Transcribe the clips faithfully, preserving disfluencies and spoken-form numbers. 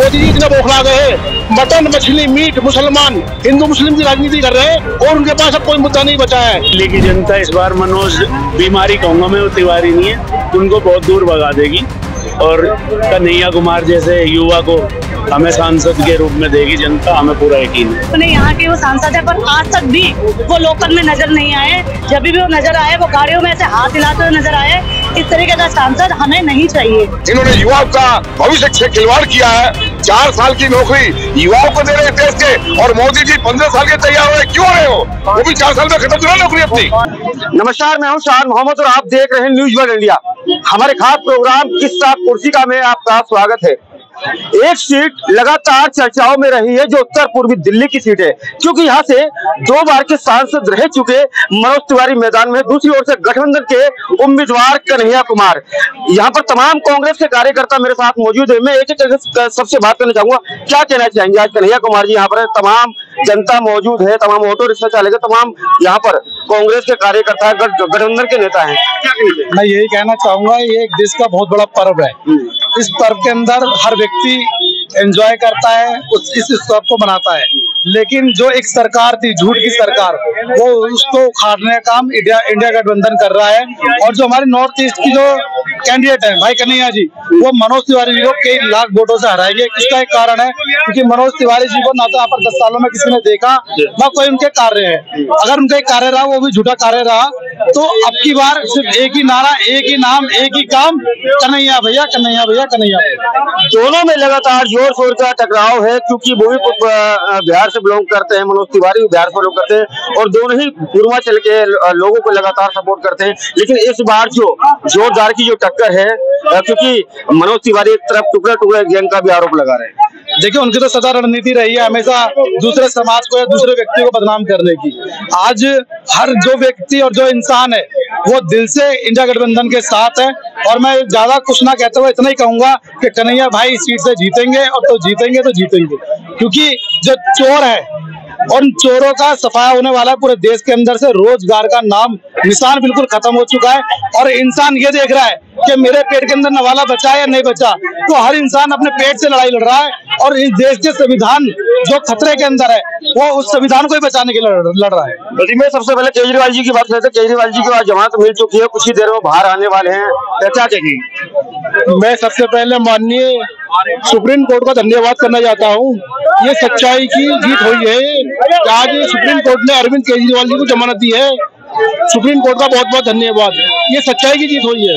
मोदी जी इतने बौखला गए हैं, मटन मछली मीट मुसलमान हिंदू मुस्लिम की राजनीति कर रहे हैं और उनके पास अब कोई मुद्दा नहीं बचा है। दिल्ली की जनता इस बार मनोज बीमारी कहूंगा मैं, वो तिवारी नहीं है, उनको बहुत दूर भगा देगी और कन्हैया कुमार जैसे युवा को हमें सांसद के रूप में देगी जनता, हमें पूरा यकीन है। अपने यहाँ के वो सांसद है, पर आज तक भी वो लोकल में नजर नहीं आए। जब भी वो नजर आए वो गाड़ियों में ऐसे हाथ हिलाते हुए नजर आए। इस तरीके का सांसद हमें नहीं चाहिए। इन्होंने युवाओं का भविष्य से खिलवाड़ किया है। चार साल की नौकरी युवाओं को दे रहे हैं देश के, और मोदी जी पंद्रह साल के तैयार हुए, क्यों रहे हो? वो भी चार साल में खत्म करा नौकरी अपनी। नमस्कार, मैं हूं शान मोहम्मद और आप देख रहे हैं न्यूज वर्ल्ड इंडिया। हमारे खास प्रोग्राम किस्सा कुर्सी का में आपका स्वागत है। एक सीट लगातार चर्चाओं में रही है जो उत्तर पूर्वी दिल्ली की सीट है, क्योंकि यहाँ से दो बार के सांसद रह चुके मनोज तिवारी मैदान में, दूसरी ओर से गठबंधन के उम्मीदवार कन्हैया कुमार। यहाँ पर तमाम कांग्रेस के कार्यकर्ता मेरे साथ मौजूद है। मैं एक एक सबसे बात करना चाहूंगा, क्या कहना चाहेंगे? आज कन्हैया कुमार जी यहाँ पर, तमाम जनता मौजूद है, तमाम ऑटो रिक्शा चालक, तमाम यहाँ पर कांग्रेस के कार्यकर्ता है, गठबंधन के नेता है, क्या कहेंगे? मैं यही कहना चाहूंगा, ये एक देश का बहुत बड़ा पर्व है। इस पर्व के अंदर हर व्यक्ति एंजॉय करता है, उस इस उत्सव को मनाता है, लेकिन जो एक सरकार थी, झूठ की सरकार, वो उसको उखाड़ने का काम इंडिया इंडिया गठबंधन कर रहा है। और जो हमारे नॉर्थ ईस्ट की जो कैंडिडेट है भाई कन्हैया जी, वो मनोज तिवारी जी को कई लाख वोटों से हराएंगे। इसका एक कारण है क्योंकि मनोज तिवारी जी को ना तो यहाँ पर दस सालों में किसी ने देखा, ना कोई उनके कार्य है। अगर उनका कार्य रहा वो भी झूठा कार्य रहा, तो अब की बार सिर्फ एक ही नारा, एक ही नाम, एक ही काम, कन्हैया भैया कन्हैया भैया कन्हैया। दोनों में लगातार जोर शोर का टकराव है, क्योंकि वो भी बिहार से बिलोंग करते हैं, मनोज तिवारी बिहार से बिलोंग करते हैं, और दोनों ही पूर्वांचल के लोगों को लगातार सपोर्ट करते हैं। लेकिन इस बार जो जोरदार की जो टक्कर है, क्योंकि मनोज तिवारी एक तरफ टुकड़े टुकड़े गैंग का भी आरोप लगा रहे हैं। देखिए, उनकी तो सदा रणनीति रही है हमेशा दूसरे समाज को या दूसरे व्यक्ति को बदनाम करने की। आज हर जो व्यक्ति और जो इंसान है वो दिल से इंडिया गठबंधन के साथ है, और मैं ज्यादा कुछ ना कहते हुए इतना ही कहूंगा कि कन्हैया भाई इस सीट से जीतेंगे, और तो जीतेंगे तो जीतेंगे, क्योंकि जो चोर है और चोरों का सफाया होने वाला है। पूरे देश के अंदर से रोजगार का नाम निशान बिल्कुल खत्म हो चुका है, और इंसान ये देख रहा है कि मेरे पेट के अंदर नवाला बचा है या नहीं बचा। तो हर इंसान अपने पेट से लड़ाई लड़ रहा है, और इस देश के संविधान जो खतरे के अंदर है वो उस संविधान को ही बचाने के लिए लड़ रहा है। तो मैं सबसे पहले केजरीवाल जी की बात करते हैं। केजरीवाल जी को आज जमानत मिल चुकी है, कुछ ही देर में बाहर आने वाले हैं, क्या कहेंगे? मैं सबसे पहले माननीय सुप्रीम कोर्ट का धन्यवाद करना चाहता हूँ। ये सच्चाई की जीत हुई है। आज सुप्रीम कोर्ट ने अरविंद केजरीवाल जी को जमानत दी है। सुप्रीम कोर्ट का बहुत बहुत धन्यवाद। ये सच्चाई की जीत हुई है।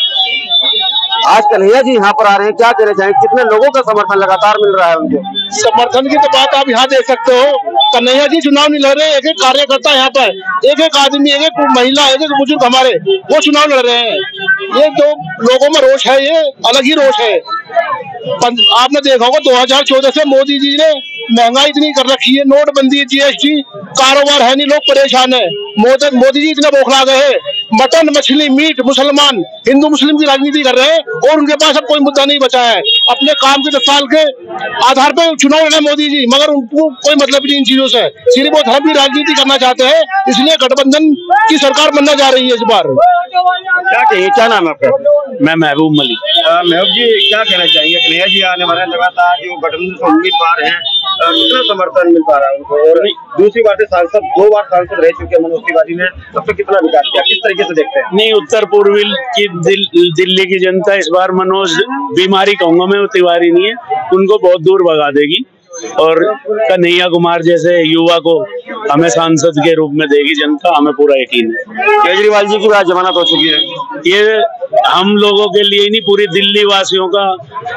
आज कन्हैया जी यहाँ पर आ रहे हैं, क्या कहना चाहेंगे? कितने लोगों का समर्थन लगातार मिल रहा है उनको? समर्थन की तो बात आप यहाँ देख सकते हो। कन्हैया जी चुनाव नहीं लड़ रहे, एक एक कार्यकर्ता यहाँ पर, एक एक आदमी, एक एक महिला, एक एक बुजुर्ग हमारे, वो चुनाव लड़ रहे हैं। ये जो लोगों में रोष है, ये अलग ही रोष है। आपने देखा होगा दो हजार चौदह से मोदी जी ने महंगाई इतनी कर रखी है, नोटबंदी, जीएसटी, कारोबार है नहीं, लोग परेशान है। मोदी मोदी जी इतने बौखला गए हैं, मटन मछली मीट मुसलमान हिंदू मुस्लिम की राजनीति कर रहे हैं, और उनके पास अब कोई मुद्दा नहीं बचा है। अपने काम के दस साल के आधार पर चुनाव लड़े मोदी जी, मगर उनको कोई मतलब नहीं इन चीजों से। सिर्फ वो धर्म की राजनीति करना चाहते हैं, इसलिए गठबंधन की सरकार बनना जा रही है इस बार। क्या कहिए, क्या नाम है आपका? मैं महबूब मलिक। महबूब जी, क्या कहना चाहिए? कन्हैया जी आने वाले, लगातार जो गठबंधन के उम्मीदवार हैं, कितना समर्थन मिल पा रहा है उनको? और दूसरी बात है, सांसद दो बार सांसद रह चुके मनोज तिवारी ने, सबसे कितना विकास किया, किस तरीके से देखते हैं? नहीं, उत्तर पूर्वी की दिल, दिल्ली की जनता इस बार मनोज बीमारी कहूंगा मैं, वो तिवारी नहीं है, उनको बहुत दूर भगा देगी और कन्हैया कुमार जैसे युवा को हमें सांसद के रूप में देगी जनता, हमें पूरा यकीन है। केजरीवाल जी की बात जमानत हो चुकी है, ये हम लोगों के लिए नहीं, पूरी दिल्ली वासियों का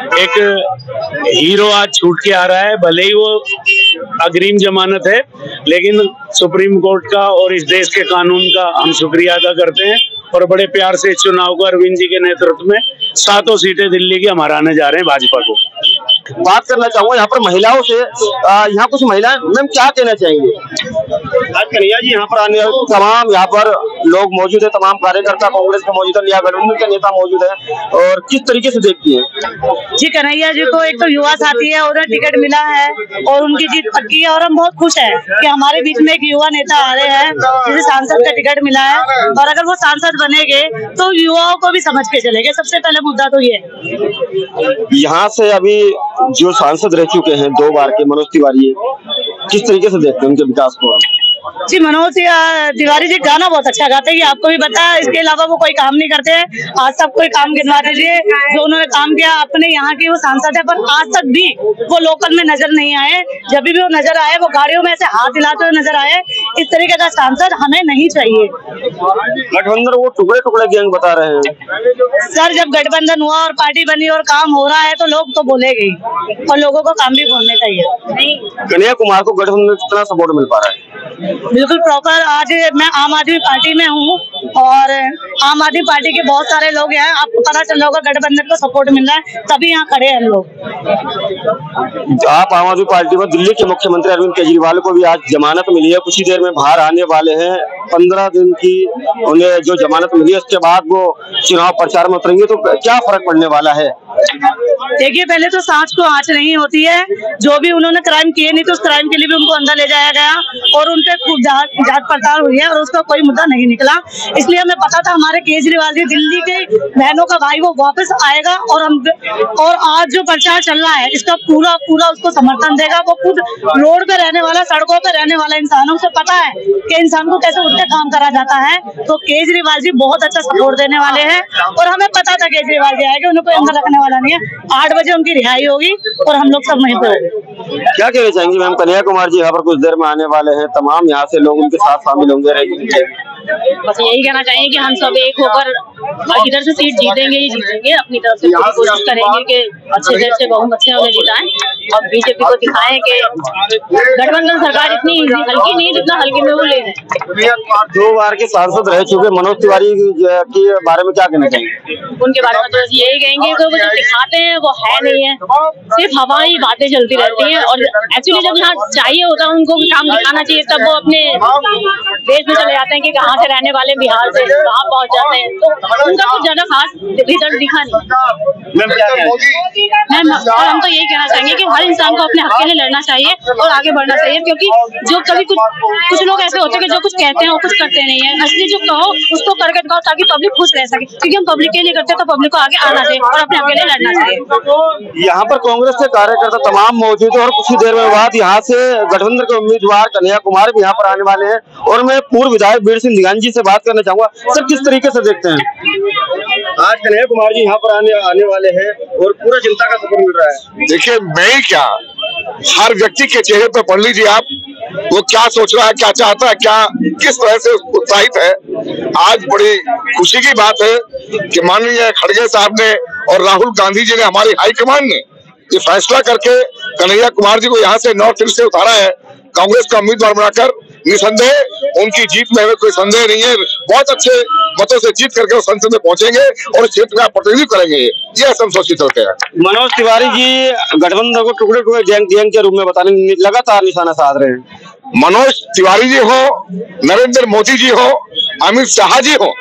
एक हीरो आज छूट के आ रहा है। भले ही वो अग्रिम जमानत है, लेकिन सुप्रीम कोर्ट का और इस देश के कानून का हम शुक्रिया अदा करते हैं, और बड़े प्यार से इस चुनाव को अरविंद जी के नेतृत्व में सातों सीटें दिल्ली की हमारा आने जा रहे हैं भाजपा को। बात करना चाहूंगा यहाँ पर महिलाओं से। यहाँ कुछ महिलाएं, मैम क्या कहना चाहेंगे? आज कन्हैया जी यहाँ पर आने, तमाम यहाँ पर लोग मौजूद है, तमाम कार्यकर्ता कांग्रेस के मौजूद है, या गठबंधन के नेता मौजूद है, और किस तरीके से देखती है? जी कन्हैया जी को एक तो युवा साथी है, उन्हें टिकट मिला है और उनकी जीत पक्की है और हम बहुत खुश हैं कि हमारे बीच में एक युवा नेता आ रहे हैं जिसे सांसद का टिकट मिला है। और अगर वो सांसद बनेंगे तो युवाओं को भी समझ के चलेंगे। सबसे पहले मुद्दा तो ये यहाँ से अभी जो सांसद रह चुके हैं दो बार के, मनोज तिवारी, किस तरीके से देखते हैं उनके विकास को? जी मनोज तिवारी जी गाना बहुत अच्छा गाते हैं, आपको भी पता है। इसके अलावा वो कोई काम नहीं करते हैं। आज सब कोई काम गिनवा दीजिए जो उन्होंने काम किया अपने यहाँ की। वो सांसद है पर आज तक भी वो लोकल में नजर नहीं आए। जब भी वो नजर आए वो गाड़ियों में ऐसे हाथ हिलाते हुए नजर आए। इस तरीके का सांसद हमें नहीं चाहिए। गठबंधन वो टुकड़े टुकड़े गैंग बता रहे हैं सर। जब गठबंधन हुआ और पार्टी बनी और काम हो रहा है तो लोग तो बोलेंगे ही और लोगों को काम भी बोलने चाहिए। कन्हैया कुमार को गठबंधन में कितना सपोर्ट मिल पा रहा है? बिल्कुल प्रॉपर। आज मैं आम आदमी पार्टी में हूँ और आम आदमी पार्टी के बहुत सारे लोग हैं। आपको पता चल रहा होगा गठबंधन को सपोर्ट मिल रहा है, तभी यहाँ खड़े हैं हम लोग। आप आम आदमी पार्टी में, दिल्ली के मुख्यमंत्री अरविंद केजरीवाल को भी आज जमानत मिली है, कुछ ही देर में बाहर आने वाले हैं। पंद्रह दिन की उन्हें जो जमानत मिली है उसके बाद वो चुनाव प्रचार में उतरेंगे, तो क्या फर्क पड़ने वाला है? देखिए पहले तो सांच को आंच नहीं होती है। जो भी उन्होंने क्राइम किए नहीं तो उस क्राइम के लिए भी उनको अंदर ले जाया गया और उनपे खूब जांच पड़ताल हुई है और उसका कोई मुद्दा नहीं निकला। इसलिए हमें पता था हमारे केजरीवाल जी दिल्ली के बहनों का भाई वो वापस आएगा और हम और आज जो प्रचार चल रहा है इसका पूरा पूरा उसको समर्थन देगा। वो खुद रोड पे रहने वाला, सड़कों पे रहने वाला इंसानों से पता है कि इंसान को कैसे उठ के काम करा जाता है। तो केजरीवाल जी बहुत अच्छा सपोर्ट देने वाले हैं और हमें पता था केजरीवाल जी आएंगे, उन्हें कोई अंदर रखने वाला नहीं है। आठ बजे उनकी रिहाई होगी और हम लोग सब वहीं पे होंगे। क्या कहना चाहेंगे मैम? कन्हैया कुमार जी यहाँ पर कुछ देर में आने वाले हैं, तमाम यहाँ से लोग उनके साथ शामिल होंगे। बस यही कहना चाहेंगे कि हम सब एक होकर इधर से सीट जीतेंगे ही जीतेंगे। अपनी तरफ से पूरी कोशिश करेंगे कि अच्छे से अच्छे बहुमत से उन्हें जिताएं और बीजेपी को दिखाएं कि गठबंधन सरकार इतनी हल्की नहीं जितना हल्के में वो ले रहे हैं। दो बार के सांसद रह चुके मनोज तिवारी के बारे में क्या कहना चाहेंगे? उनके बारे में तो यही कहेंगे कि वो जो दिखाते हैं वो है नहीं है, सिर्फ हवाई बातें चलती रहती हैं। और एक्चुअली जब यहाँ चाहिए होता है उनको काम दिखाना चाहिए तब वो अपने देश में चले जाते हैं कि कहाँ से रहने वाले बिहार से कहाँ पहुँच जाते हैं। तो उनका कुछ ज्यादा खास रिजल्ट दिखा नहीं। मैम और हम तो यही कहना चाहेंगे कि हर इंसान को अपने हक के लिए लड़ना चाहिए और आगे बढ़ना चाहिए, क्योंकि जो कभी कुछ कुछ लोग ऐसे होते हैं कि जो कुछ कहते हैं वो कुछ करते नहीं है। असली जो कहो उसको करके दिखाओ ताकि पब्लिक खुश रह सके, क्योंकि हम पब्लिक के लिए करते हैं तो पब्लिक को आगे आना चाहिए और अपने हक के लिए लड़ना चाहिए। यहाँ पर कांग्रेस के कार्यकर्ता तमाम मौजूद है और कुछ ही देर में बाद यहाँ से गठबंधन के उम्मीदवार कन्हैया कुमार भी यहाँ पर आने वाले हैं और मैं पूर्व विधायक बीर सिंह दिगान जी से बात करना चाहूंगा। सर किस तरीके से देखते हैं आज कन्हैया कुमार जी यहाँ पर आने आने वाले हैं और पूरा जनता का सपोर्ट मिल रहा है? देखिए मैं ही क्या, हर व्यक्ति के चेहरे पर पढ़ लीजिए आप, वो क्या सोच रहा है, क्या चाहता है, क्या किस तरह से उत्साहित है। आज बड़ी खुशी की बात है कि माननीय खड़गे साहब ने और राहुल गांधी जी ने, हमारी हाईकमान ने ये फैसला करके कन्हैया कुमार जी को यहाँ से नॉर्थ ईस्ट से उतारा है कांग्रेस का उम्मीदवार बनाकर। निसंदेह उनकी जीत में हमें कोई संदेह नहीं है। बहुत अच्छे मतों से जीत करके वो संसद में पहुंचेंगे और क्षेत्र का प्रतिनिधित्व करेंगे, ये हम सोचित होते हैं। मनोज तिवारी जी गठबंधन को टुकड़े टुकड़े गैंग गैंग के रूप में बताने लगातार निशाना साध रहे हैं। मनोज तिवारी जी हो, नरेंद्र मोदी जी हो, अमित शाह जी हो,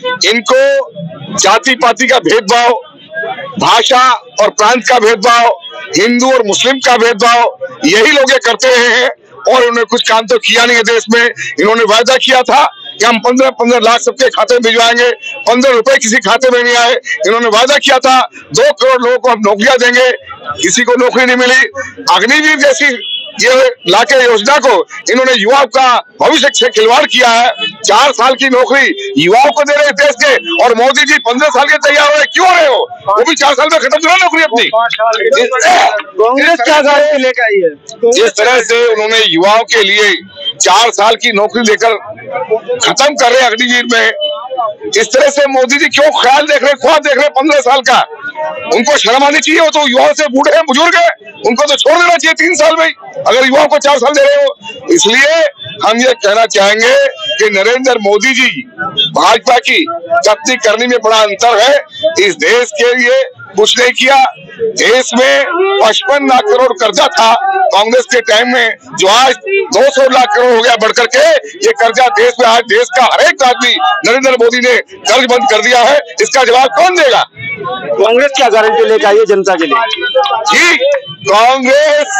इनको जाति पाति का भेदभाव, भाषा और प्रांत का भेदभाव, हिंदू और मुस्लिम का भेदभाव, यही लोग ये करते रहे हैं और उन्होंने कुछ काम तो किया नहीं है देश में। इन्होंने वायदा किया था कि हम पंद्रह पंद्रह लाख सबके खाते में भिजवाएंगे, पंद्रह रुपए किसी खाते में नहीं आए। इन्होंने वायदा किया था दो करोड़ लोगों को हम नौकरियां देंगे, किसी को नौकरी नहीं मिली। अग्निवीर जैसी ये लाके योजना को इन्होंने युवाओं का भविष्य से खिलवाड़ किया है। चार साल की नौकरी युवाओं को दे रहे देश के, और मोदी जी पंद्रह साल के तैयार हो रहे, क्यों रहे हो? वो भी चार साल में खत्म करा नौकरी अपनी। कांग्रेस क्या गारंटी लेकर आई है? जिस तरह से उन्होंने युवाओं के लिए चार साल की नौकरी देकर खत्म कर रहे अग्निवीर में, इस तरह से मोदी जी क्यों ख्याल देख रहे, ख्वाब देख रहे पंद्रह साल का? उनको शर्म आनी चाहिए। वो तो युवाओं से बूढ़े हैं, बुजुर्ग हैं, उनको तो छोड़ देना चाहिए तीन साल में, अगर युवाओं को चार साल दे रहे हो। इसलिए हम ये कहना चाहेंगे कि नरेंद्र मोदी जी भाजपा की शक्ति करने में बड़ा अंतर है। इस देश के लिए कुछ नहीं किया। देश में पचपन लाख करोड़ कर्जा था कांग्रेस के टाइम में, जो आज दो सौ लाख करोड़ हो गया बढ़कर के। ये कर्जा देश में आज देश का हर एक आदमी नरेंद्र मोदी ने कर्ज बंद कर दिया है। इसका जवाब कौन देगा? कांग्रेस क्या गारंटी लेकर आई है जनता के लिए? जी, कांग्रेस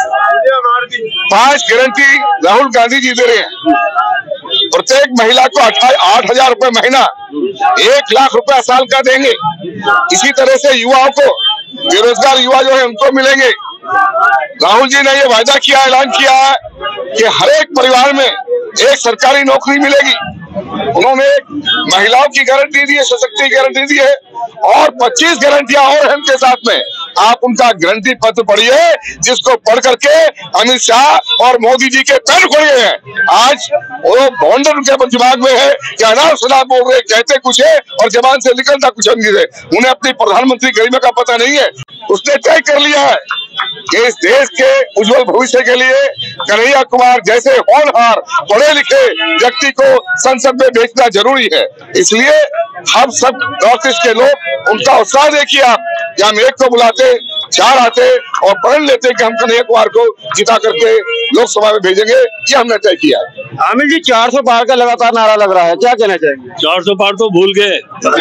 पांच गारंटी राहुल गांधी जी दे रहे हैं। प्रत्येक महिला को आठ हजार रुपए महीना, एक लाख रुपया साल का देंगे। इसी तरह से युवाओं को, बेरोजगार युवा जो है उनको मिलेंगे। राहुल जी ने ये वायदा किया, ऐलान किया है कि हर एक परिवार में एक सरकारी नौकरी मिलेगी। उन्होंने महिलाओं की गारंटी दी है, सशक्ति की गारंटी दी है, और पच्चीस गारंटियां और हैं उनके साथ में। आप उनका गारंटी पत्र पढ़िए, जिसको पढ़ करके अमित शाह और मोदी जी के पैर खोले हैं। आज वो भौंडर उनके दिमाग में है कि अनाप शनाप बोल रहे, कहते कुछ है और जबान से निकलता कुछ नहीं है। उन्हें अपनी प्रधानमंत्री गरिमा का पता नहीं है। उसने तय कर लिया है कि इस देश के उज्जवल भविष्य के लिए कन्हैया कुमार जैसे होनहार पढ़े लिखे व्यक्ति को संसद में भेजना जरूरी है। इसलिए हम सब नॉर्थ ईस्ट के लोग, उनका उत्साह देखिए आप, कि हम एक को बुलाते, चार आते और पढ़ लेते कि हम कन्हैया कुमार को जिता करके लोकसभा में भेजेंगे। ये हमने तय किया। आमिर जी, चार सौ पार का लगातार नारा लग रहा है, क्या कहना चाहेंगे? चार सौ पार तो भूल गए,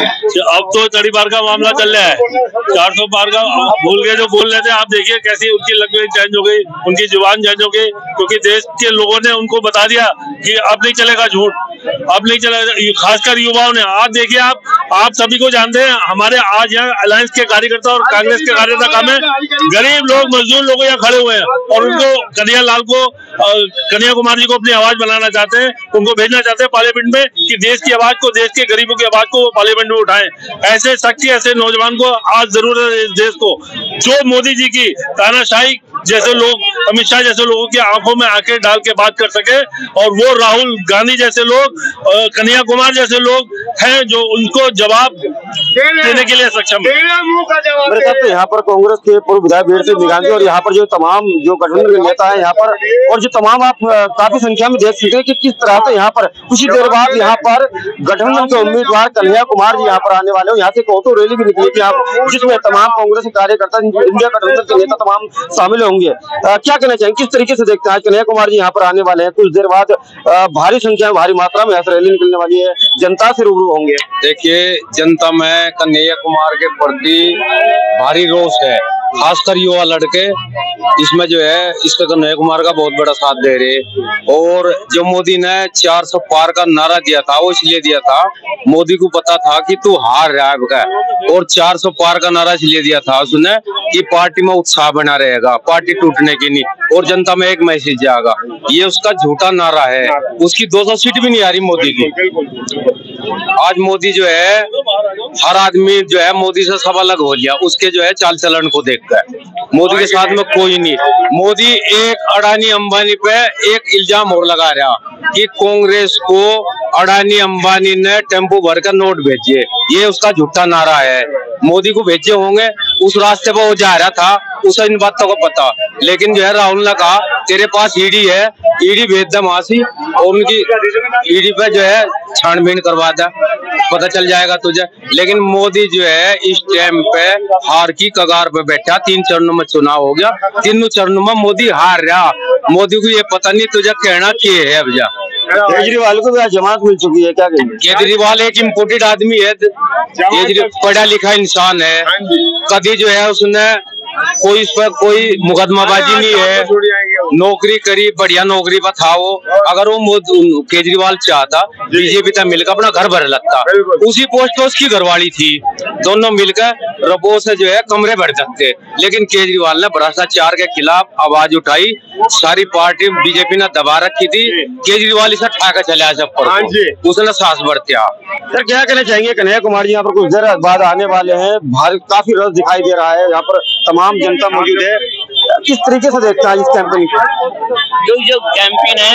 अब तो तड़ी पार का मामला चल रहा है। चार सौ पार का भूल गए जो बोल रहे थे। आप देखिए कैसी उनकी लैंग्वेज चेंज हो गई, उनकी जुबान चेंज हो गई, क्योंकि देश के लोगों ने उनको बता दिया कि अब नहीं चलेगा झूठ, अब नहीं चलेगा। खासकर युवाओं ने, आज देखिए आप आप सभी को जानते हैं, हमारे आज यहाँ अलायंस के कार्यकर्ता और कांग्रेस के कार्यकर्ता काम है, गरीब लोग, मजदूर लोग यहाँ खड़े हुए हैं और उनको कन्हैया लाल को, कन्हैया कुमार जी को अपनी आवाज बनाना चाहते हैं, उनको भेजना चाहते हैं पार्लियामेंट में, कि देश की आवाज को, देश के गरीबों की आवाज को वो पार्लियामेंट में उठाएं। ऐसे शक्ति, ऐसे नौजवान को आज जरूरत है इस देश को, जो मोदी जी की तानाशाही जैसे लोग, अमित शाह जैसे लोगों की आंखों में आंखें डाल के बात कर सके, और वो राहुल गांधी जैसे लोग, कन्हैया कुमार जैसे लोग हैं जो उनको जवाब देने के लिए सक्षम है। मेरे साथ यहाँ पर कांग्रेस के पूर्व विधायक वीर सिंह निगांधी और यहाँ पर जो तमाम जो गठबंधन के नेता है यहाँ पर, और जो तमाम आप काफी संख्या में देख सकते हैं कि किस तरह से यहाँ पर कुछ देर बाद यहाँ पर गठबंधन के उम्मीदवार कन्हैया कुमार जी यहाँ पर आने वाले हो। यहाँ से ऑटो रैली भी निकली थी, जिसमें तमाम कांग्रेस के कार्यकर्ता, इंडिया गठबंधन के नेता तमाम शामिल होंगे। आ, क्या कहना चाहेंगे, किस तरीके से देखते हैं कन्हैया कुमार जी यहाँ पर आने वाले हैं? कुछ देर बाद आ, भारी संख्या में, भारी मात्रा में यहाँ से रैली निकलने वाली है, जनता से रूबरू होंगे। देखिए, जनता में कन्हैया कुमार के प्रति भारी रोष है, खासकर युवा लड़के इसमें जो है इसका कन्हैया कुमार का बहुत बड़ा साथ दे रहे। और जो मोदी ने चार सौ पार का नारा दिया था, वो इसलिए दिया था, मोदी को पता था कि तू हार रहा है, और चार सौ पार का नारा इसलिए दिया था उसने कि पार्टी में उत्साह बना रहेगा, पार्टी टूटने की नहीं, और जनता में एक मैसेज जाएगा। ये उसका झूठा नारा है। उसकी दो सौ सीट भी नहीं आ रही मोदी की। आज मोदी जो है, हर आदमी जो है मोदी से सब अलग हो लिया, उसके जो है चाल चलन को देखकर। मोदी के साथ में कोई नहीं। मोदी एक अडानी अंबानी पे एक इल्जाम और लगा रहा कि कांग्रेस को अडानी अंबानी ने टेम्पो भरकर नोट भेजे। ये उसका झूठा नारा है। मोदी को भेजे होंगे, उस रास्ते पर वो जा रहा था, उसे इन बातों का पता। लेकिन जो है राहुल ने कहा तेरे पास ईडी है, ईडी भेज दे मासी, और उनकी ईडी पे जो है छानबीन करवा दे, पता चल जाएगा तुझे। लेकिन मोदी जो है इस टाइम पे हार की कगार पे बैठा। तीन चरणों में चुनाव हो गया, तीनों चरणों में मोदी हार रहा। मोदी को ये पता नहीं तुझे कहना क्या है। अब जा केजरीवाल को भी जमानत मिल चुकी है, क्या कहेंगे? केजरीवाल एक इम्पोर्टेड आदमी है, केजरीवाल पढ़ा लिखा इंसान है। कभी जो है उसने कोई इस पर कोई मुकदमाबाजी नहीं है, नौकरी करी, बढ़िया नौकरी पर था वो। अगर वो केजरीवाल चाहता, बीजेपी तक मिलकर अपना घर भर लगता। उसी पोस्ट पे उसकी घरवाली थी, दोनों मिलकर रबो से जो है कमरे भर सकते। लेकिन केजरीवाल ने भ्रष्टाचार के खिलाफ आवाज उठाई, सारी पार्टी बीजेपी ने दबा रखी थी, केजरीवाल इसे ठाकर चला सब पर, उसने सास बरतिया। सर, क्या कहना चाहेंगे, कन्हैया कुमार जी यहाँ पर कुछ देर बाद आने वाले हैं, काफी रस दिखाई दे रहा है, यहाँ पर तमाम जनता मौजूद है, किस तरीके से देखता है इस कैंपेन को? जो जो कैंपेन है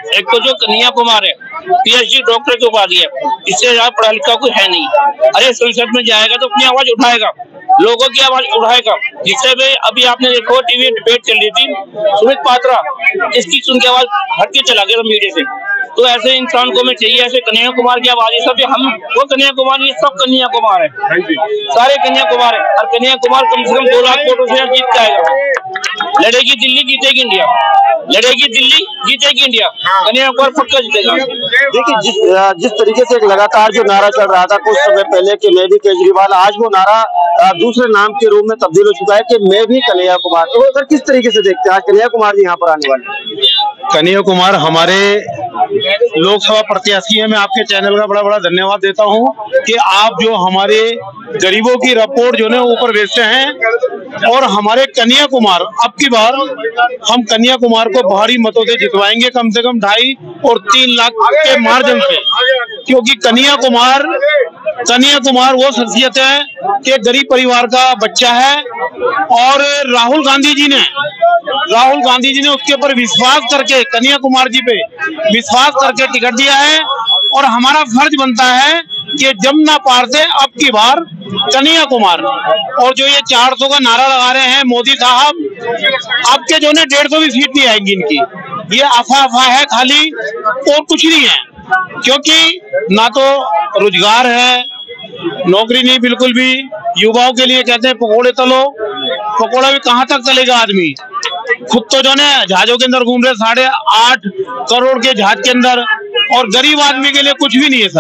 एक तो जो कन्हैया कुमार है पीएचडी डॉक्टर की उपाधि है, इससे ज्यादा पढ़ा लिखा कोई है नहीं। अरे संसद में जाएगा तो अपनी आवाज उठाएगा, लोगों की आवाज उठाएगा। जिससे भी अभी आपने देखो टीवी डिबेट चल रही थी, सुमित पात्रा इसकी सुन के आवाज हट के चला गया मीडिया से। तो ऐसे इंसान को हमें चाहिए, ऐसे कन्हैया कुमार की आवाज है सब। हम वो कन्हैया कुमार, ये सब कन्हैया कुमार है, सारे कन्हैया कुमार है। और कन्हैया कुमार कम से कम दो लाख वोटों से जीत के आएगा। लड़ेगी दिल्ली, जीतेगी इंडिया, लड़ेगी दिल्ली, जीतेगी इंडिया, कन्हैया कुमार पक्का जीतेगा। देखिए जिस जिस तरीके से एक लगातार जो नारा चल रहा था कुछ समय पहले कि मैं भी केजरीवाल, आज वो नारा दूसरे नाम के रूप में तब्दील हो चुका है कि मैं भी कन्हैया कुमार। तो सर किस तरीके से देखते हैं आज कन्हैया कुमार जी यहाँ पर आने वाले? कन्हैया कुमार हमारे लोकसभा प्रत्याशी है। मैं आपके चैनल का बड़ा बड़ा धन्यवाद देता हूं कि आप जो हमारे गरीबों की रिपोर्ट जो है ऊपर भेजते हैं। और हमारे कन्हैया कुमार, अब की बार हम कन्हैया कुमार को भारी मतों से जितवाएंगे, कम से कम ढाई और तीन लाख के मार्जिन से। क्योंकि कन्हैया कुमार कन्हैया कुमार वो शख्सियत है कि गरीब परिवार का बच्चा है और राहुल गांधी जी ने राहुल गांधी जी ने उसके ऊपर विश्वास करके, कन्हैया कुमार जी पे विश्वास करके टिकट दिया है। और हमारा फर्ज बनता है कि जमुना पार से अब की बार कन्हैया कुमार। और जो ये चार सौ का नारा लगा रहे हैं मोदी साहब, आपके जो ने डेढ़ सौ भी सीट नहीं आएंगी इनकी, ये अफवाह अफवाह है खाली और कुछ नहीं है। क्योंकि ना तो रोजगार है, नौकरी नहीं बिल्कुल भी। युवाओं के लिए कहते हैं पकोड़े तलो, पकोड़ा भी कहाँ तक चलेगा आदमी। खुद तो जो है जहाजों के अंदर घूम रहे, साढ़े आठ करोड़ के जहाज के अंदर, और गरीब आदमी के लिए कुछ भी नहीं है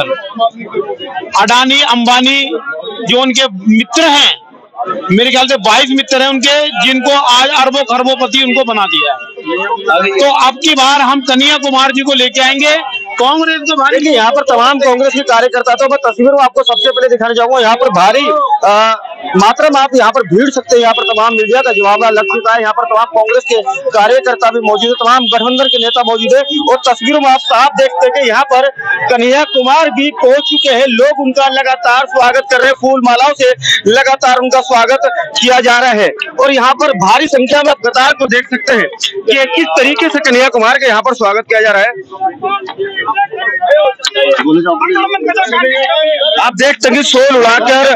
सर। अडानी अंबानी जो उनके मित्र हैं, मेरे ख्याल से बाईस मित्र हैं उनके, जिनको आज अरबों खरबोपति उनको बना दिया है। तो अब की बार हम कन्हैया कुमार जी को लेके आएंगे। कांग्रेस के भारी, देखिए यहाँ पर तमाम कांग्रेस के कार्यकर्ता, तो मैं तस्वीर में आपको सबसे पहले दिखाना चाहूंगा। यहाँ पर भारी आ, मात्रा में आप यहाँ पर भीड़ सकते हैं। यहाँ पर तमाम मीडिया का जवाब लग चुका है। यहाँ पर तमाम कांग्रेस के कार्यकर्ता भी मौजूद है, तमाम गठबंधन के नेता मौजूद है। और तस्वीरों में आप साफ देखते हैं कि यहाँ पर कन्हैया कुमार भी पहुंच चुके हैं। लोग उनका लगातार स्वागत कर रहे हैं, फूल मालाओं से लगातार उनका स्वागत किया जा रहा है। और यहाँ पर भारी संख्या में आप कतार को देख सकते हैं कि किस तरीके से कन्हैया कुमार का यहाँ पर स्वागत किया जा रहा है। आप देखते हैं शोल उड़ाकर,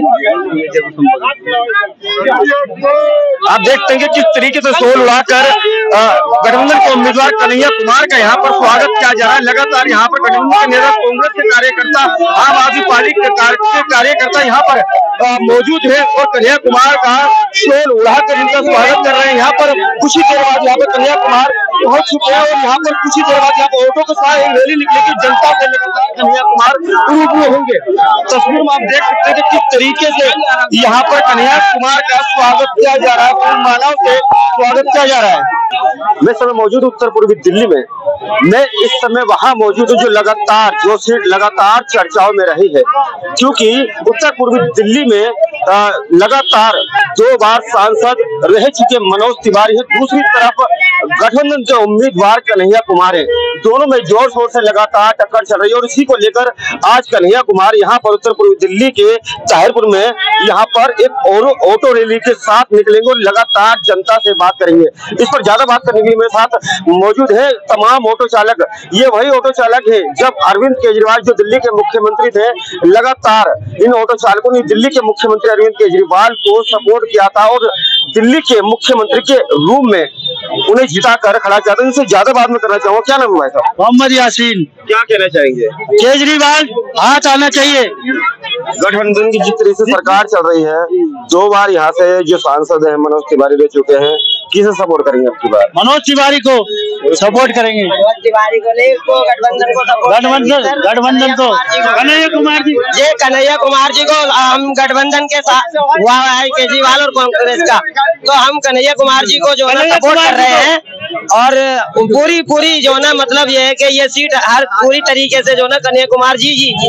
आप देखते हैं कि किस तरीके से शोल उड़ाकर गठबंधन के उम्मीदवार कन्हैया कुमार का यहाँ पर स्वागत किया जा रहा है। लगातार यहाँ पर गठबंधन के नेता, कांग्रेस के कार्यकर्ता, आम आदमी पार्टी के कार्यकर्ता यहाँ पर मौजूद है और कन्हैया कुमार का शोल उड़ाकर इनका स्वागत कर रहे हैं। यहाँ पर कुछ ही देर बाद यहाँ पर कन्हैया कुमार पहुंच चुके हैं और यहाँ पर कुछ ही देर बाद यहाँ पर ऑटो के साथ एक रैली निकलेगी। जनता से लगातार कन्हैया कुमार रूबरू होंगे। तस्वीर में आप देख सकते हैं कि किस तरीके से यहाँ पर कन्हैया कुमार का स्वागत किया जा रहा है, फूल मालाओं से स्वागत किया जा रहा है। मैं समय मौजूद उत्तर पूर्वी दिल्ली में। मैं इस समय वहां मौजूद हूँ जो लगातार जो सीट लगातार चर्चाओं में रही है, क्योंकि उत्तर पूर्वी दिल्ली में आ, लगातार दो बार सांसद रह चुके मनोज तिवारी है, दूसरी तरफ गठबंधन के उम्मीदवार कन्हैया कुमार है। दोनों में जोर शोर से लगातार टक्कर चल रही है और इसी को लेकर आज कन्हैया कुमार यहाँ पर उत्तर पूर्वी दिल्ली के ताहिरपुर में यहाँ पर एक ऑटो रैली के साथ निकलेंगे और लगातार जनता से बात करेंगे। इस पर ज्यादा बात करने के लिए मेरे साथ मौजूद है तमाम ऑटो चालक। ये वही ऑटो चालक है जब अरविंद केजरीवाल जो दिल्ली के मुख्यमंत्री थे, लगातार इन ऑटो चालकों ने दिल्ली के मुख्यमंत्री अरविंद केजरीवाल को सपोर्ट किया था और दिल्ली के मुख्यमंत्री के रूम में उन्हें जिता कर खड़ा किया था। इनसे ज्यादा बात में करना चाहूंगा, क्या नाम हुआ है? मोहम्मद यासीन। क्या कहना चाहेंगे? केजरीवाल हाथ आना चाहिए। गठबंधन की जिस तरह से सरकार चल रही है, दो बार यहाँ से जो सांसद हैं मनोज तिवारी रह चुके हैं, किसे सपोर्ट करेंगे आपकी बार? मनोज तिवारी को सपोर्ट करेंगे। मनोज तिवारी को नहीं, को गठबंधन को सपोर्ट, गठबंधन गठबंधन को कन्हैया कुमार जी, ये कन्हैया कुमार जी को हम गठबंधन के साथ हुआ है केजरीवाल और कांग्रेस का, तो हम कन्हैया कुमार जी को जो है सपोर्ट कर रहे हैं। और पूरी पूरी जो है ना मतलब ये है कि ये सीट हर पूरी तरीके से जो है ना कन्हैया कुमार जी जी जीते।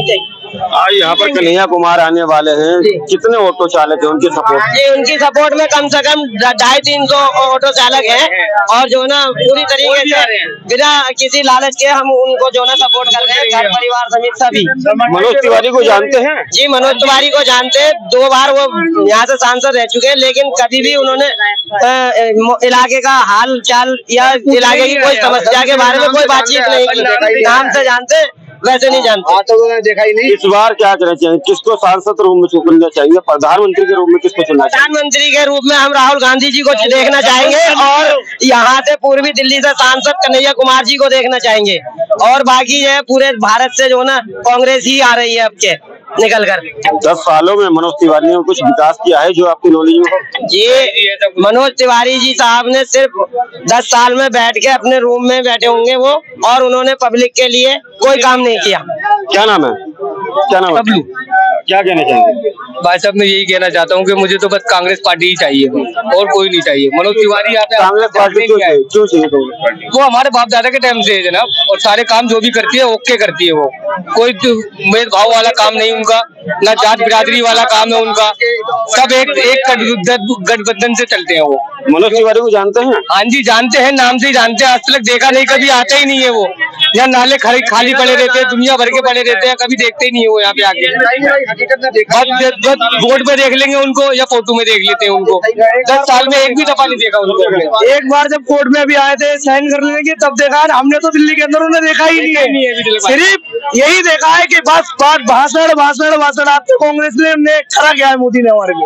आज यहाँ पर कन्हैया कुमार आने वाले हैं, कितने ऑटो चालक हैं उनके सपोर्ट? जी उनकी सपोर्ट में कम से कम ढाई तीन सौ ऑटो चालक हैं और जो ना पूरी तरीके से बिना किसी लालच के हम उनको जो ना सपोर्ट कर रहे हैं, घर परिवार समेत सभी। मनोज तिवारी को जानते हैं? जी मनोज तिवारी को जानते हैं, दो बार वो यहाँ से सांसद रह चुके हैं, लेकिन कभी भी उन्होंने इलाके का हाल चाल या इलाके की कोई समस्या के बारे में कोई बातचीत नहीं की। नाम से जानते वैसे नहीं जानते। तो देखा ही नहीं। इस बार क्या करना चाहिए, किसको सांसद रूप में चुनना चाहिए, प्रधानमंत्री के रूप में किसको चुनना चाहिए? प्रधानमंत्री के रूप में हम राहुल गांधी जी को देखना चाहेंगे और यहाँ से पूर्वी दिल्ली से सांसद कन्हैया कुमार जी को देखना चाहेंगे और बाकी है पूरे भारत से जो ना कांग्रेस ही आ रही है अब के निकल कर। दस सालों में मनोज तिवारी ने कुछ विकास किया है जो आपकी नॉलेज में हो? जी मनोज तिवारी जी साहब ने सिर्फ दस साल में बैठ के अपने रूम में बैठे होंगे वो, और उन्होंने पब्लिक के लिए कोई काम नहीं किया। क्या नाम है? क्या नाम है? क्या कहना चाहेंगे? भाई साहब मैं यही कहना चाहता हूँ कि मुझे तो बस कांग्रेस पार्टी ही चाहिए और कोई नहीं चाहिए। मनोज तिवारी यहाँ पे कांग्रेस पार्टी क्यों चाहिए? क्यों चाहिए कांग्रेस पार्टी? वो हमारे बाप दादा के टाइम से है जनाब, और सारे काम जो भी करती है ओके करती है। वो कोई भेदभाव वाला काम नहीं उनका, न जात बिरादरी वाला काम है उनका, सब एक एक गठबंधन से चलते हैं। वो मनोज तिवारी को जानते हैं? हाँ जी जानते हैं, नाम से ही जानते हैं, आज तक देखा नहीं, कभी आता ही नहीं है वो। यहाँ नाले खाली खाली पड़े रहते हैं, दुनिया भर के पड़े रहते हैं, कभी देखते ही नहीं है वो यहाँ पे आके। बोर्ड पे देख लेंगे उनको या फोटो में देख लेते हैं उनको, दस साल में एक भी दफा नहीं देखा उनको। एक बार जब कोर्ट में भी आए थे साइन कर लेने की तब देखा, हमने तो दिल्ली के अंदर उन्हें देखा ही नहीं है, सिर्फ यही देखा है कि बस बात भाषण भाषण भाषण। आपके कांग्रेस ने हमने खड़ा किया है मोदी ने हमारे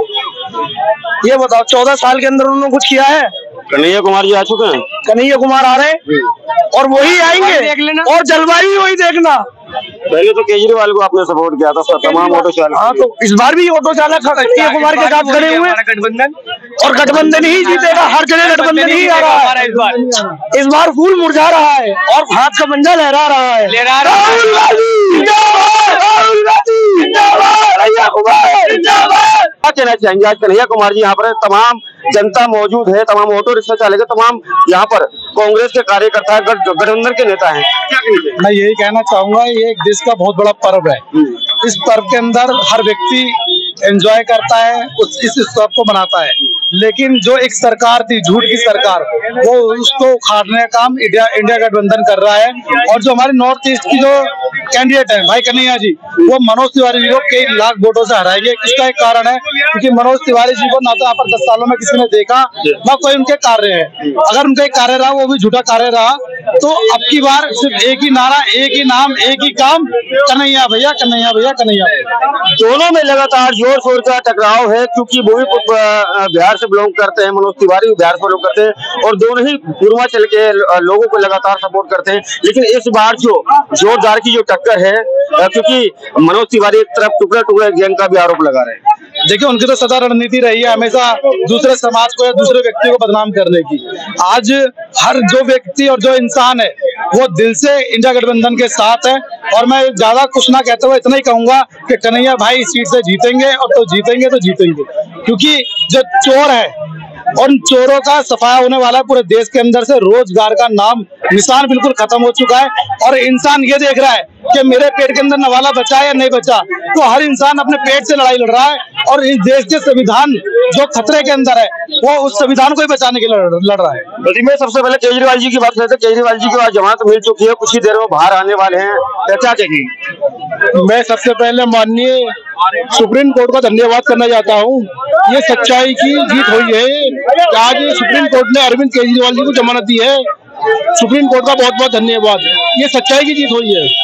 लिए, ये बताओ चौदह साल के अंदर उन्होंने कुछ किया है? कन्हैया कुमार जी आ चुके हैं, कन्हैया कुमार आ रहे हैं और वही आएंगे और जलवायु वही देखना। पहले तो केजरीवाल को आपने सपोर्ट किया था, तमाम ऑटो चालक। हाँ तो इस बार भी ऑटो चालक कन्हैया कुमार के साथ खड़े हुए गठबंधन, और गठबंधन ही जीतेगा, हर जगह गठबंधन ही आ रहा है। इस बार इस बार फूल मुरझा रहा है और हाथ का पंजा लहरा रहा है। लहरा रहा है। राहुल गांधी जिंदाबाद, राहुल गांधी जिंदाबाद, कन्हैया कुमार जिंदाबाद। क्या कहना चाहेंगे? आज कन्हैया कुमार जी यहाँ पर तमाम जनता मौजूद है, तमाम ऑटो रिक्शा चालक है, तमाम यहाँ पर कांग्रेस के कार्यकर्ता है, गठबंधन के नेता हैं। क्या कहेंगे? मैं यही कहना चाहूंगा, ये एक देश का बहुत बड़ा पर्व है। इस पर्व के अंदर हर व्यक्ति एंजॉय करता है, उस इस उत्सव को मनाता है, लेकिन जो एक सरकार थी, झूठ की सरकार, वो उसको उखाड़ने का काम इंडिया इंडिया गठबंधन कर रहा है। और जो हमारे नॉर्थ ईस्ट की जो कैंडिडेट है भाई कन्हैया जी, वो मनोज तिवारी जी को कई लाख वोटों से हराएंगे। इसका एक कारण है क्योंकि मनोज तिवारी जी को ना तो यहाँ पर दस सालों में किसी ने देखा, ना कोई उनके कार्य है। अगर उनका एक कार्य रहा वो भी झूठा कार्य रहा, तो अब की बार सिर्फ एक ही नारा, एक ही नाम, एक ही काम, कन्हैया भैया, कन्हैया भैया, कन्हैया। दोनों में लगातार जोर शोर का टकराव है क्योंकि वो भी बिहार से बिलोंग करते हैं, मनोज तिवारी भी बिहार से बिलोंग करते हैं, और दोनों ही पूर्वांचल के लोगों को लगातार सपोर्ट करते हैं। लेकिन इस बार जो जोरदार की जो टक्कर है, क्योंकि मनोज तिवारी एक तरफ टुकड़ा टुकड़ा गैंग का भी आरोप लगा रहे हैं। देखिए उनकी तो सदा रणनीति रही है हमेशा दूसरे समाज को या दूसरे व्यक्ति को बदनाम करने की। आज हर जो व्यक्ति और जो इंसान है वो दिल से इंडिया गठबंधन के साथ है, और मैं ज्यादा कुछ ना कहते हुए इतना ही कहूंगा कि कन्हैया भाई इस सीट से जीतेंगे, और तो जीतेंगे तो जीतेंगे, क्योंकि जो चोर है उन चोरों का सफाया होने वाला है। पूरे देश के अंदर से रोजगार का नाम निशान बिल्कुल खत्म हो चुका है, और इंसान ये देख रहा है कि मेरे पेट के अंदर नवाला बचा या नहीं बचा। तो हर इंसान अपने पेट से लड़ाई लड़ रहा है, और इस देश के संविधान जो खतरे के अंदर है वो उस संविधान को ही बचाने के लिए लड़ रहा है। मैं सबसे पहले केजरीवाल जी की बात करते हैं। केजरीवाल जी को आज जमानत मिल चुकी है, कुछ ही देर में बाहर आने वाले हैं, क्या कहेंगे? मैं सबसे पहले माननीय सुप्रीम कोर्ट का धन्यवाद करना चाहता हूँ। ये सच्चाई की जीत हुई है, आज सुप्रीम कोर्ट ने अरविंद केजरीवाल जी को जमानत दी है। सुप्रीम कोर्ट का बहुत बहुत धन्यवाद, ये सच्चाई की जीत हुई है।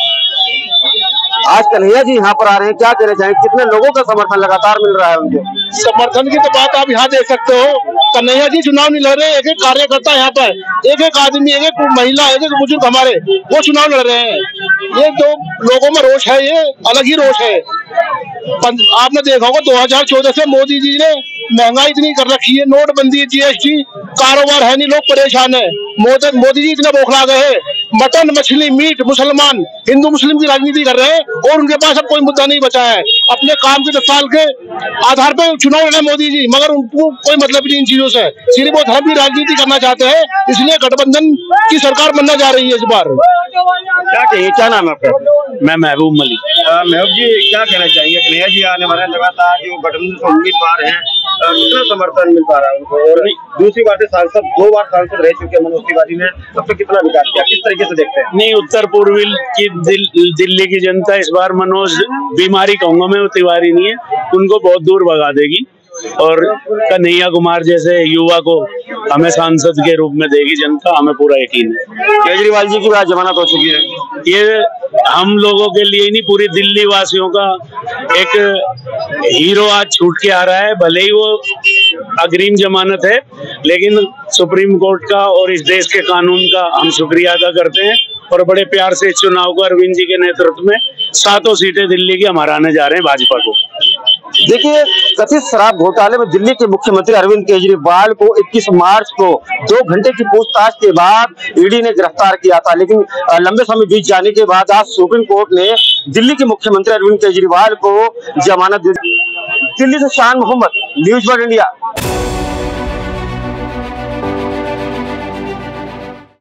आज कन्हैया जी यहाँ पर आ रहे हैं, क्या कहना चाहेंगे? कितने लोगों का समर्थन लगातार मिल रहा है उनके? समर्थन की तो बात आप यहाँ देख सकते हो, कन्हैया जी चुनाव नहीं लड़ रहे, एक एक कार्यकर्ता यहाँ पर, एक एक आदमी, एक एक महिला, एक एक बुजुर्ग हमारे, वो चुनाव लड़ रहे हैं। ये जो लोगों में रोष है, ये अलग ही रोष है। आपने देखा होगा दो हजार चौदह से मोदी जी ने महंगाई इतनी कर रखी है, नोटबंदी, जीएसटी, कारोबार है नहीं, लोग परेशान है। मोदी मोदी जी इतना बौखला गए हैं, मटन, मछली, मीट, मुसलमान, हिंदू मुस्लिम की राजनीति कर रहे हैं, और उनके पास अब कोई मुद्दा नहीं बचा है। अपने काम के दस साल के आधार पर चुनाव लड़े मोदी जी, मगर उनको कोई मतलब नहीं इन चीजों से, सिर्फ वो धर्म की राजनीति करना चाहते हैं, इसलिए गठबंधन की सरकार बनना जा रही है इस बार। क्या चाहिए? क्या नाम है आपका? मैं महबूब मलिक। महबूब जी क्या कहना चाहेंगे? कन्हैया जी आने वाले लगातार जो गठबंधन उम्मीदवार हैं, कितना समर्थन मिल पा रहा है उनको? और दूसरी बात है, सांसद दो बार सांसद रह चुके हैं मनोज तिवारी ने, तब तो कितना विकास किया, किस तरीके से देखते हैं? नहीं, उत्तर पूर्वी की दिल, दिल्ली की जनता इस बार मनोज बीमारी कहूंगा मैं, वो तिवारी नहीं है, उनको बहुत दूर भगा देगी और कन्हैया कुमार जैसे युवा को हमें सांसद के रूप में देगी जनता, हमें पूरा यकीन है। केजरीवाल जी की बात जमानत हो चुकी है, ये हम लोगों के लिए नहीं, पूरी दिल्ली वासियों का एक हीरो आज छूट के आ रहा है। भले ही वो अग्रिम जमानत है, लेकिन सुप्रीम कोर्ट का और इस देश के कानून का हम शुक्रिया अदा करते हैं और बड़े प्यार से इस चुनाव को अरविंद जी के नेतृत्व में सातों सीटें दिल्ली की हम हराने जा रहे हैं भाजपा को। देखिए, कथित शराब घोटाले में दिल्ली के मुख्यमंत्री अरविंद केजरीवाल को इक्कीस मार्च को दो घंटे की पूछताछ के बाद ईडी ने गिरफ्तार किया था, लेकिन लंबे समय बीत जाने के बाद आज सुप्रीम कोर्ट ने दिल्ली के मुख्यमंत्री अरविंद केजरीवाल को जमानत दे दी। दिल्ली से शान मोहम्मद, न्यूज़ वर्ल्ड इंडिया।